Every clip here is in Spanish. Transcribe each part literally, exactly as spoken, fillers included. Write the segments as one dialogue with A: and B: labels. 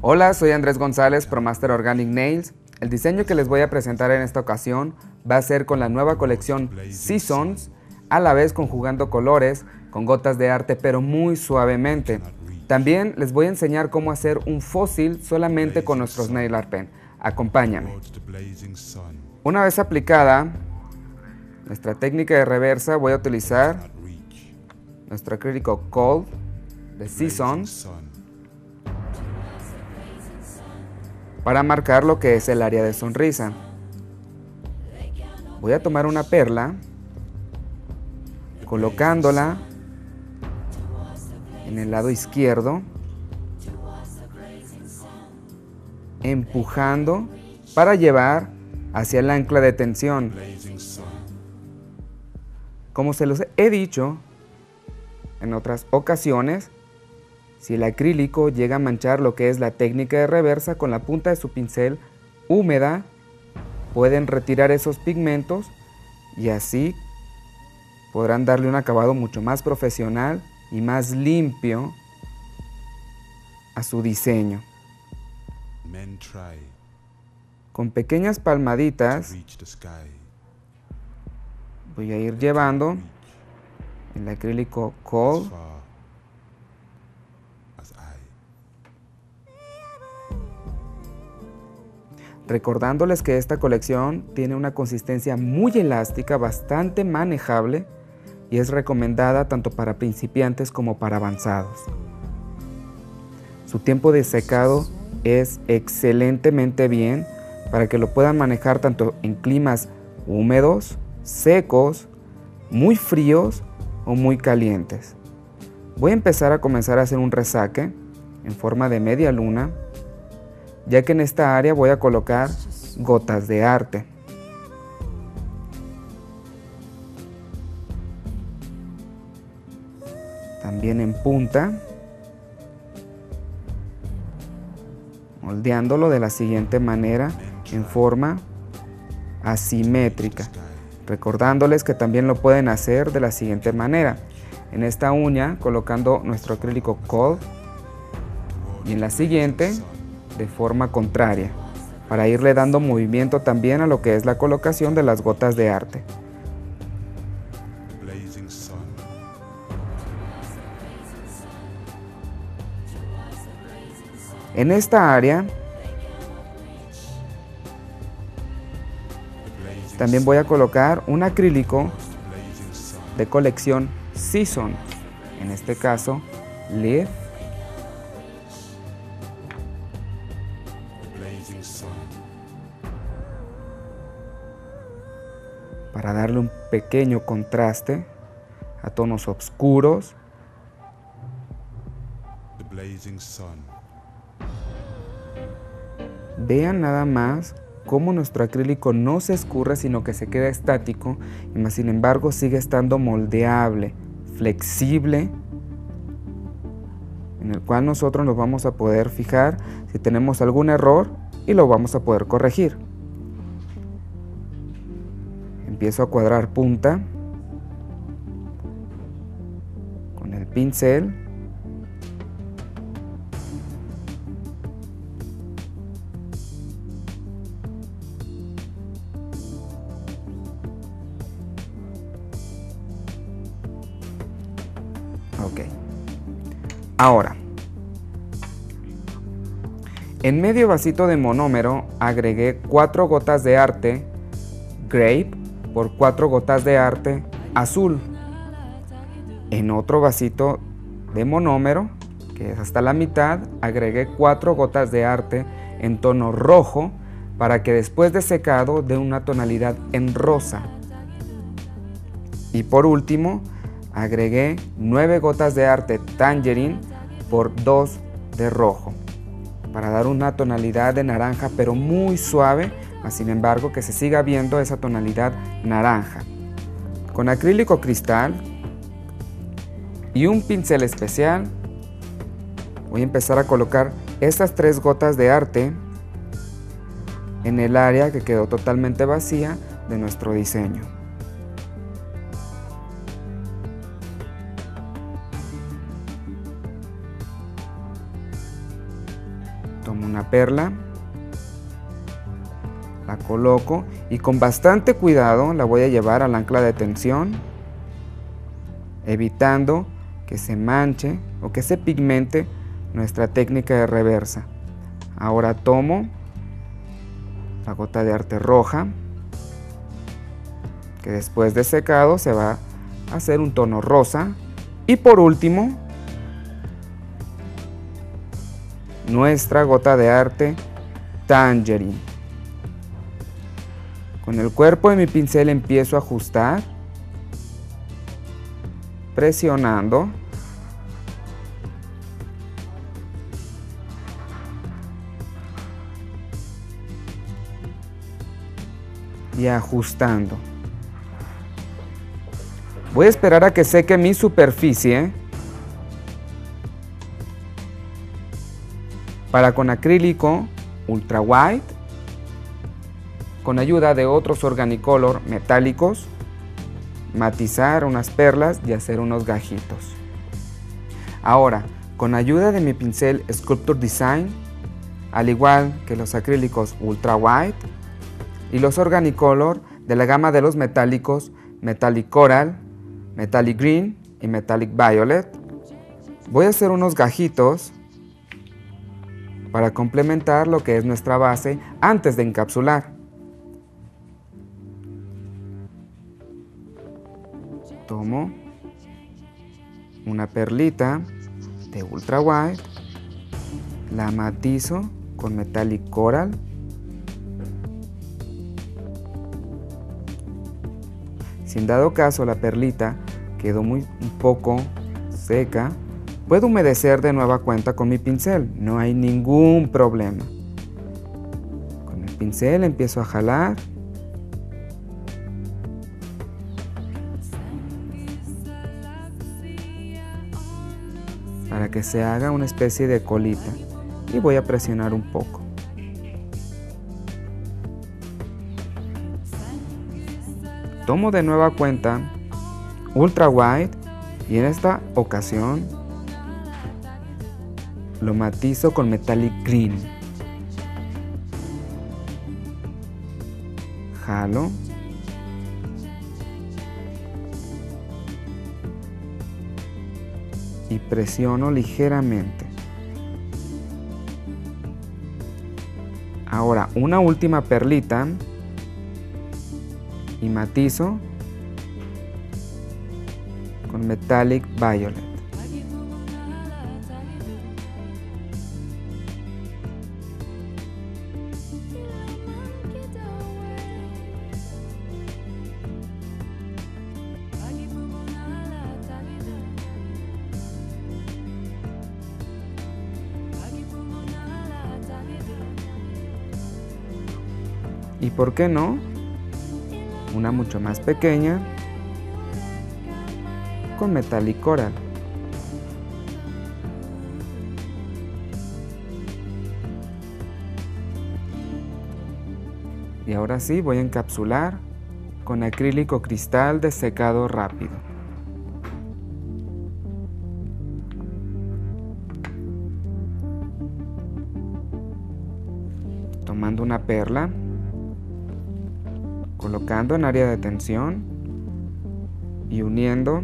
A: Hola, soy Andrés González, ProMaster Organic Nails. El diseño que les voy a presentar en esta ocasión va a ser con la nueva colección Seasons, a la vez conjugando colores con gotas de arte, pero muy suavemente. También les voy a enseñar cómo hacer un fósil solamente con nuestros nail art pen. Acompáñame. Una vez aplicada nuestra técnica de reversa, voy a utilizar nuestro acrílico Cold de Seasons para marcar lo que es el área de sonrisa. Voy a tomar una perla, colocándola en el lado izquierdo, empujando para llevar hacia el ancla de tensión. Como se los he dicho en otras ocasiones, si el acrílico llega a manchar lo que es la técnica de reversa con la punta de su pincel húmeda, pueden retirar esos pigmentos y así podrán darle un acabado mucho más profesional y más limpio a su diseño. Con pequeñas palmaditas voy a ir llevando el acrílico Cold recordándoles que esta colección tiene una consistencia muy elástica, bastante manejable y es recomendada tanto para principiantes como para avanzados. Su tiempo de secado es excelentemente bien para que lo puedan manejar tanto en climas húmedos, secos, muy fríos o muy calientes. Voy a empezar a comenzar a hacer un resaque en forma de media luna, ya que en esta área voy a colocar gotas de arte. También en punta, moldeándolo de la siguiente manera en forma asimétrica, recordándoles que también lo pueden hacer de la siguiente manera. En esta uña colocando nuestro acrílico Cold y en la siguiente de forma contraria, para irle dando movimiento también a lo que es la colocación de las gotas de arte. En esta área también voy a colocar un acrílico de colección Season, en este caso Live, para darle un pequeño contraste a tonos oscuros. Vean nada más cómo nuestro acrílico no se escurre, sino que se queda estático y más sin embargo sigue estando moldeable, flexible, en el cual nosotros nos vamos a poder fijar si tenemos algún error y lo vamos a poder corregir. Empiezo a cuadrar punta con el pincel. Ok. Ahora, en medio vasito de monómero agregué cuatro gotas de arte Grape por cuatro gotas de arte azul. En otro vasito de monómero, que es hasta la mitad, agregué cuatro gotas de arte en tono rojo para que después de secado dé una tonalidad en rosa. Y por último, agregué nueve gotas de arte Tangerine por dos de rojo para dar una tonalidad de naranja, pero muy suave, sin embargo que se siga viendo esa tonalidad naranja. Con acrílico cristal y un pincel especial voy a empezar a colocar estas tres gotas de arte en el área que quedó totalmente vacía de nuestro diseño. Tomo una perla, la coloco y con bastante cuidado la voy a llevar al ancla de tensión, evitando que se manche o que se pigmente nuestra técnica de reversa. Ahora tomo la gota de arte roja, que después de secado se va a hacer un tono rosa. Y por último, nuestra gota de arte Tangerine. Con el cuerpo de mi pincel empiezo a ajustar, presionando. Y ajustando. Voy a esperar a que seque mi superficie para con acrílico ultra white, con ayuda de otros Organicolor metálicos, matizar unas perlas y hacer unos gajitos. Ahora, con ayuda de mi pincel Sculpture Design, al igual que los acrílicos ultra white y los Organicolor de la gama de los metálicos Metallic Coral, Metallic Green y Metallic Violet, voy a hacer unos gajitos para complementar lo que es nuestra base antes de encapsular. Tomo una perlita de ultra white, la matizo con Metallic Coral, si en dado caso la perlita quedó muy un poco seca, puedo humedecer de nueva cuenta con mi pincel, no hay ningún problema. Con el pincel empiezo a jalar para que se haga una especie de colita y voy a presionar un poco. Tomo de nueva cuenta ultra white y en esta ocasión lo matizo con Metallic Green. Jalo. Y presiono ligeramente. Ahora una última perlita y matizo con Metallic Violet. Y por qué no, una mucho más pequeña con Metallic Coral. Y ahora sí voy a encapsular con acrílico cristal de secado rápido. Tomando una perla, colocando en área de tensión y uniendo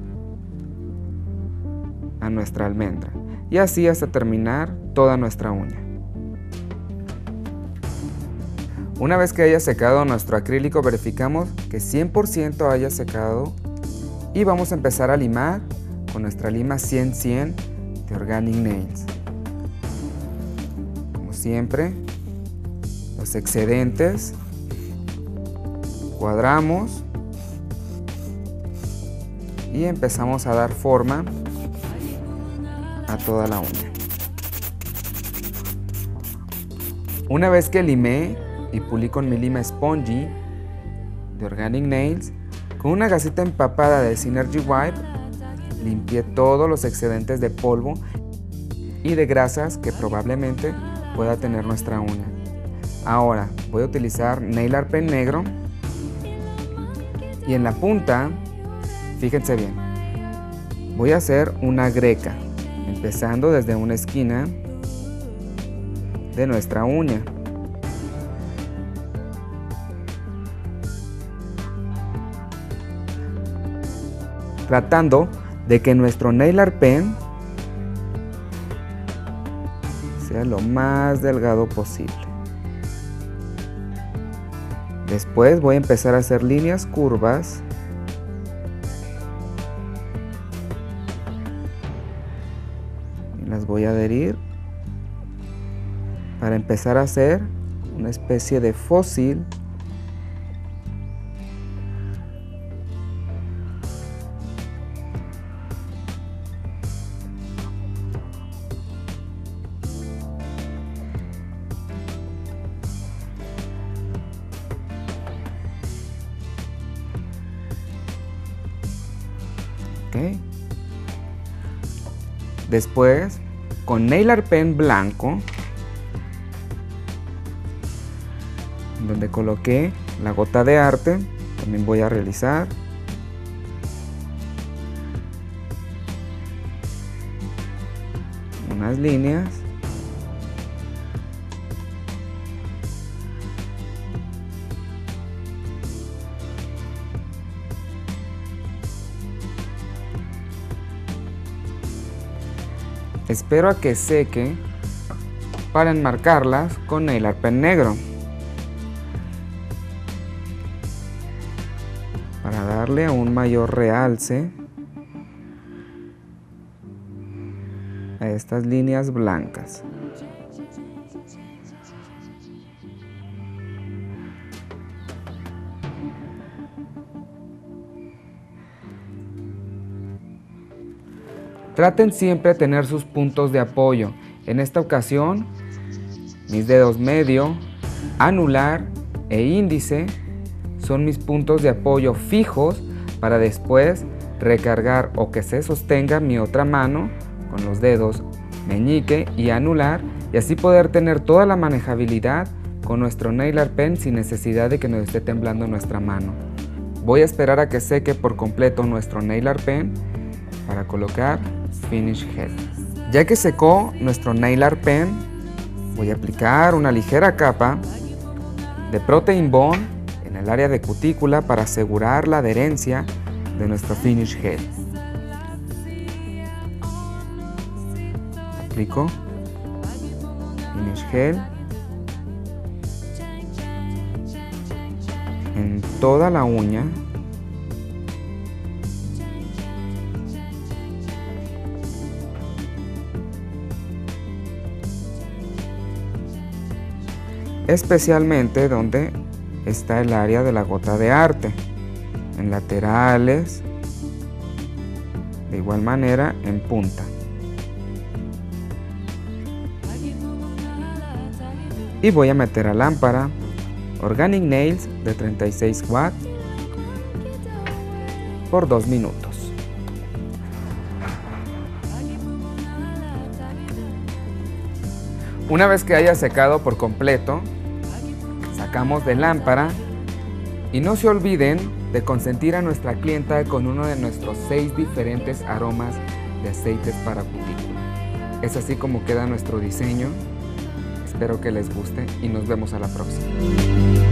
A: a nuestra almendra, y así hasta terminar toda nuestra uña. Una vez que haya secado nuestro acrílico, verificamos que cien por ciento haya secado y vamos a empezar a limar con nuestra lima cien cien de Organic Nails. Como siempre, los excedentes cuadramos y empezamos a dar forma a toda la uña. Una vez que limé y pulí con mi lima Spongy de Organic Nails, con una gasita empapada de Synergy Wipe, limpié todos los excedentes de polvo y de grasas que probablemente pueda tener nuestra uña. Ahora voy a utilizar Nail Art Pen negro y en la punta, fíjense bien, voy a hacer una greca, empezando desde una esquina de nuestra uña. Tratando de que nuestro nail art pen sea lo más delgado posible. Después voy a empezar a hacer líneas curvas y las voy a adherir para empezar a hacer una especie de fósil Okay. Después, con nail art pen blanco, donde coloqué la gota de arte, también voy a realizar unas líneas. Espero a que seque para enmarcarlas con nail art pen negro, para darle un mayor realce a estas líneas blancas. Traten siempre de tener sus puntos de apoyo. En esta ocasión, mis dedos medio, anular e índice son mis puntos de apoyo fijos para después recargar o que se sostenga mi otra mano con los dedos meñique y anular y así poder tener toda la manejabilidad con nuestro nail art pen sin necesidad de que nos esté temblando nuestra mano. Voy a esperar a que seque por completo nuestro nail art pen para colocar Finish Head. Ya que secó nuestro nail art pen, voy a aplicar una ligera capa de Protein Bond en el área de cutícula para asegurar la adherencia de nuestro Finish Head. Aplico Finish Head en toda la uña. Especialmente donde está el área de la gota de arte, en laterales, de igual manera en punta. Y voy a meter a lámpara Organic Nails de treinta y seis watts por dos minutos. Una vez que haya secado por completo, sacamos de lámpara y no se olviden de consentir a nuestra clienta con uno de nuestros seis diferentes aromas de aceites para cutícula. Es así como queda nuestro diseño. Espero que les guste y nos vemos a la próxima.